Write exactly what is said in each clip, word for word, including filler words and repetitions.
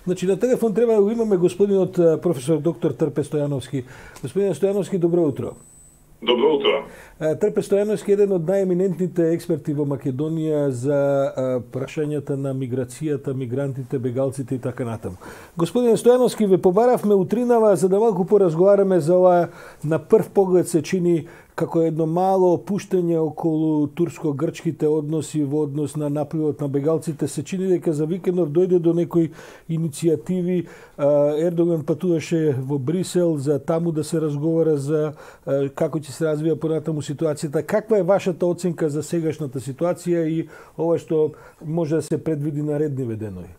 Значи на телефон треба да го имаме господинот професор доктор Трпе Стојановски. Господин Стојановски, добро утро. Добро утро. Трпе Стојановски е еден од најеминентните експерти во Македонија за прашањата на миграцијата, мигрантите, бегалците и така натаму. Господин Стојановски, ве побаравме утринава за да малку поразговараме за ова на прв поглед се чини како едно мало опуштање околу турско-грчките односи во однос на напливот на бегалците. Се чини дека за викендов дојде до некои иницијативи. Ердоган патуваше во Брисел за таму да се разговара за како ќе се развија понатаму ситуацијата. Каква е вашата оценка за сегашната ситуација и ова што може да се предвиди наредни денови?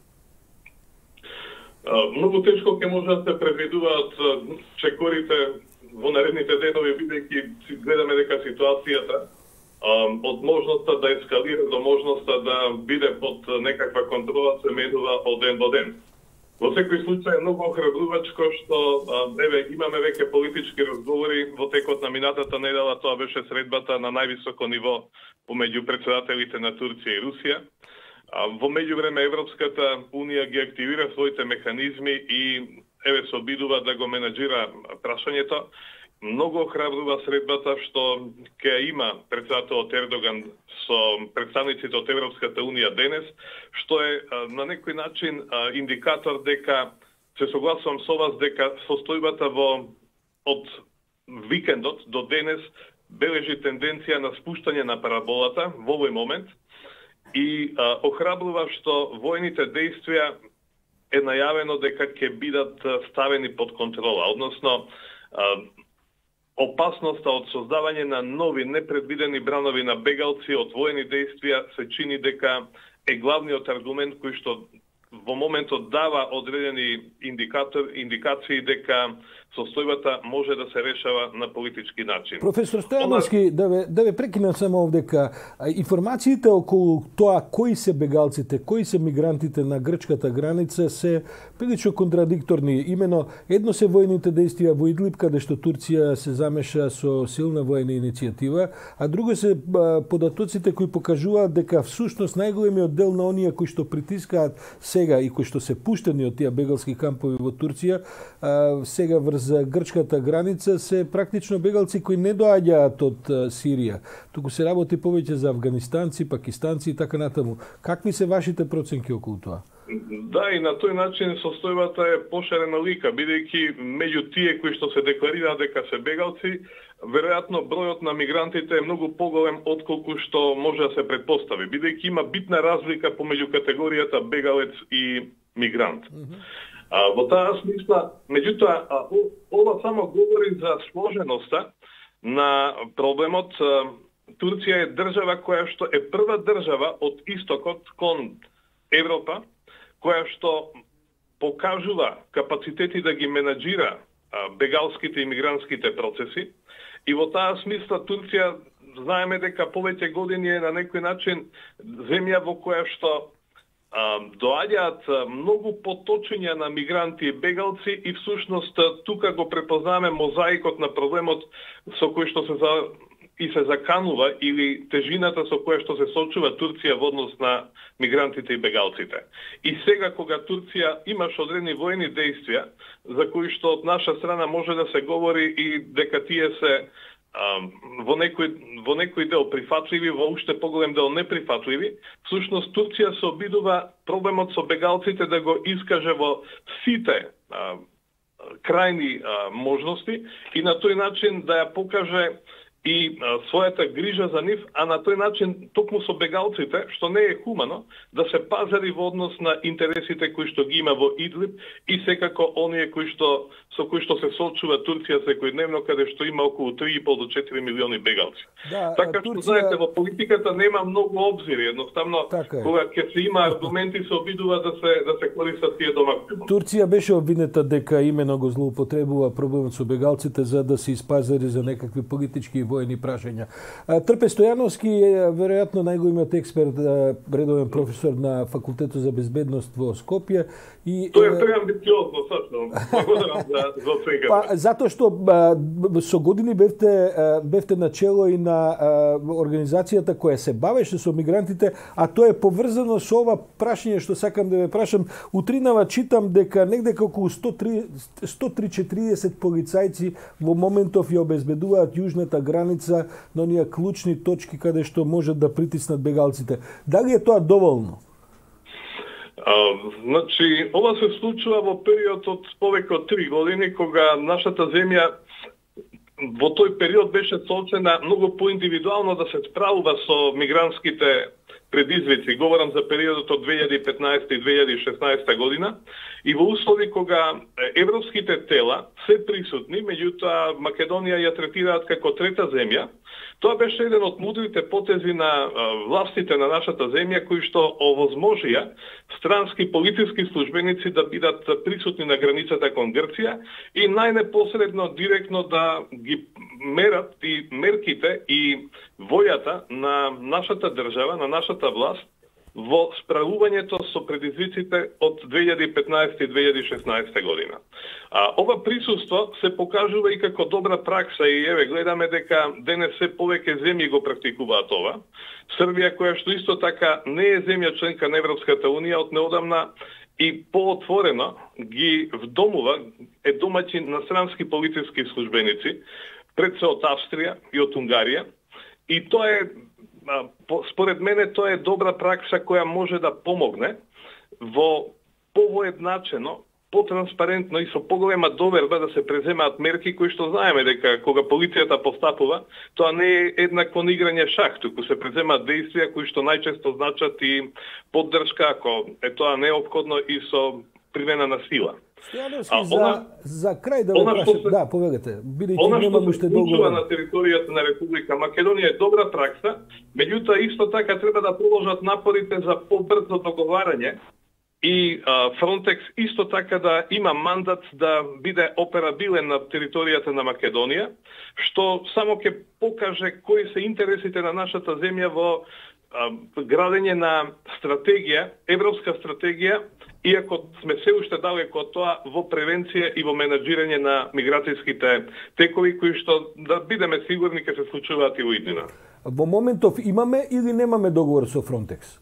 Многу тешко ќе може да се предвидуваат чекорите во наредните денови, бидејќи гледаме дека ситуацијата од можноста да ескалира до можноста да биде под некаква контрола се менува од ден до ден. Во секој случај е многу охрабрувачко што еве имаме веќе политички разговори во текот на минатата недела, тоа беше средбата на највисоко ниво помеѓу претседателите на Турција и Русија. Во меѓувреме Европската унија ги активира своите механизми и еве се обидува да го менаџира прашањето. Многу охрабрува средбата што ќе има претседателот Ердоган со представниците од Европската унија денес, што е на некој начин индикатор дека се согласувам со вас дека состојбата во од викендот до денес бележи тенденција на спуштање на параболата во овој момент и а, охрабрува што војните действија е најавено дека ќе бидат ставени под контрола, односно опасноста од создавање на нови непредвидени бранови на бегалци од воени действија се чини дека е главниот аргумент кој што во моментот дава одредени индикатор, индикации дека состојбата може да се решава на политички начин. Професор Стојановски, да ве, да ве прекинам само овдека. Информациите околу тоа кои се бегалците, кои се мигрантите на грчката граница се прилично контрадикторни. Имено, едно се војните действија во Идлиб, каде што Турција се замеша со силна војна иницијатива, а друго се податоците кои покажуваат дека всушност најголемиот дел на оние кои што притискаат сега и кои што се пуштени од тие бегалски кампови во Турција, сега врз грчката граница се практично бегалци кои не доаѓаат од Сирија. Туку се работи повеќе за афганистанци, пакистанци и така натаму. Какви се вашите проценки околу тоа? Да, и на тој начин состојбата е пошарена лика, бидејќи меѓу тие кои што се декларираат дека се бегалци, веројатно бројот на мигрантите е многу поголем отколку што може да се претпостави, бидејќи има битна разлика помеѓу категоријата бегалец и мигрант. Mm -hmm. А, во таа смисла, меѓутоа, ова само говори за сложеноста на проблемот. Турција е држава која што е прва држава од истокот кон Европа, која што покажува капацитети да ги менаџира бегалските и мигрантските процеси. И во таа смисла Турција знаеме дека повеќе години е на некој начин земја во која што доаѓаат многу поточења на мигранти и бегалци и всушност тука го препознаваме мозаикот на проблемот со кој што се за и се заканува или тежината со која што се сочува Турција во однос на мигрантите и бегалците. И сега кога Турција имаш одредени војни действија за кои што од наша страна може да се говори и дека тие се во некој во некој дел прифатливи, во уште поголем дел неприфатливи, всушност Турција се обидува проблемот со бегалците да го искаже во сите а, крајни а, можности и на тој начин да ја покаже и а, својата грижа за нив, а на тој начин токму со бегалците, што не е хумано, да се пазари во однос на интересите кои што ги има во Идлиб и секако оние кои што со кои што се сочува Турција секојдневно, каде што има околу три и пол до четири милиони бегалци. Да, така што Турција... знаете, во политиката нема многу обзири, едноставно така кога ќе се има аргументи се обидува да се да се користат тие до максимум. Турција беше обвинета дека имено го злоупотребува проблемот со бегалците за да се испазари за некакви политички и воени прашања. Трпе Стојановски е веројатно најголемиот експерт, редовен професор на Факултетот за безбедност во Скопје. И, Тоа е преамбициозно, сочно. Благодарам за, за оценката. Па, затоа што со години бевте, бевте начело и на организацијата која се бавеше со мигрантите, а тоа е поврзано со ова прашање што сакам да ве прашам. Утринава читам дека негде околу сто три четиридесет полицајци во моментов ја обезбедуваат јужната граница на оние клучни точки каде што можат да притиснат бегалците. Дали е тоа доволно? А, значи, ова се случува во период од повеќе од три години, кога нашата земја во тој период беше соочена многу поиндивидуално да се справува со мигрантските предизвици. Говорам за периодот од две илјади и петнаесета и две илјади и шеснаесета година, и во услови кога европските тела се присутни, меѓутоа Македонија ја третираат како трета земја. Тоа беше еден од мудрите потези на властите на нашата земја, кои што овозможија странски политички службеници да бидат присутни на границата кон Грција и најнепосредно директно да ги мерат и мерките и војата на нашата држава, на нашата власт во справувањето со предизвиците од две илјади и петнаесета и две илјади и шеснаесета година. А, ова присуство се покажува и како добра пракса и еве гледаме дека денес се повеќе земји го практикуваат ова. Србија, која што исто така не е земја членка на Европската унија, од неодамна и поотворено ги вдомува, е домаќин на странски полициски службеници, пред се од Австрија и од Унгарија. И тоа е, според мене, тоа е добра пракса која може да помогне во повоедначено, потранспарентно и со поголема доверба да се преземаат мерки кои што знаеме дека кога полицијата постапува, тоа не е еднакво играње шах, туку се преземаат действија кои што најчесто значат и поддршка, ако е тоа неопходно и со примена на сила. Стојановски, за, за крај да ве прашам, се, да, повегате, бидејќи немам уште долго време. На територијата на Република Македонија е добра пракса, меѓутоа исто така треба да продолжат напорите за побрзо договарање и а, Фронтекс исто така да има мандат да биде операбилен на територијата на Македонија, што само ќе покаже кои се интересите на нашата земја во а, градење на стратегија, европска стратегија, иако сме се уште далеко од тоа во превенција и во менаџирање на миграцијските текови, кои што да бидеме сигурни ќе се случуваат и во иднина. Во моментов имаме или немаме договор со Фронтекс?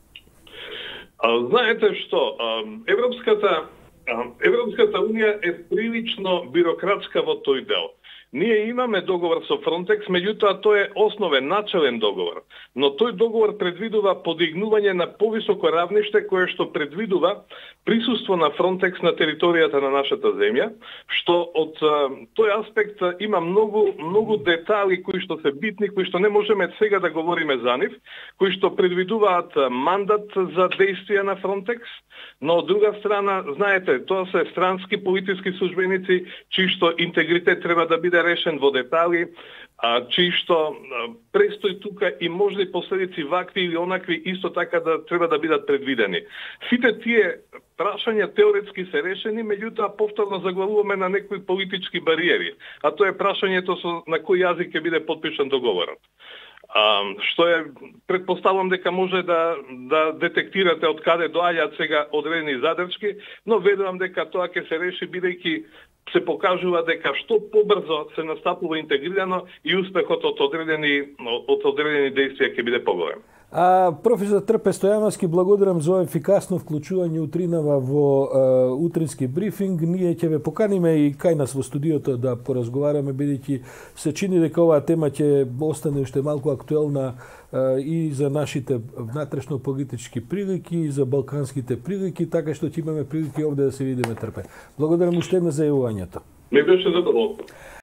Знаете што, Европската, Европската унија е прилично бирократска во тој дел. Ние имаме договор со Фронтекс, меѓутоа тој е основен, начелен договор. Но тој договор предвидува подигнување на повисоко равниште кое што предвидува присуство на Фронтекс на територијата на нашата земја, што од тој аспект има многу многу детали кои што се битни, кои што не можеме сега да говориме за нив, кои што предвидуваат мандат за действија на Фронтекс, но од друга страна, знаете, тоа се странски политички службеници чии што интегритет треба да биде решен во детали, а, чии што престои тука и можни последици вакви или онакви исто така да треба да бидат предвидени. Сите тие прашања теоретски се решени, меѓутоа повторно заглавуваме на некои политички бариери, а тоа е прашањето со на кој јазик ќе биде подпишан договорот. А, што е, предпоставам дека може да, да детектирате од каде доаѓаат сега одредени задршки, но верувам дека тоа ќе се реши бидејќи се покажува дека што побрзо се настапува интегрирано и успехот од одредени, од одредени действија ќе биде поголем. А, професор Трпе Стојановски, благодарам за ефикасно вклучување утринава во а, утрински брифинг. Ние ќе ве поканиме и кај нас во студиото да поразговараме, бидејќи се чини дека оваа тема ќе остане уште малку актуелна а, и за нашите внатрешно политички прилики, и за балканските прилики, така што ќе имаме прилики овде да се видиме, Трпе. Благодарам уште една за јавувањето. Ми беше задоволство.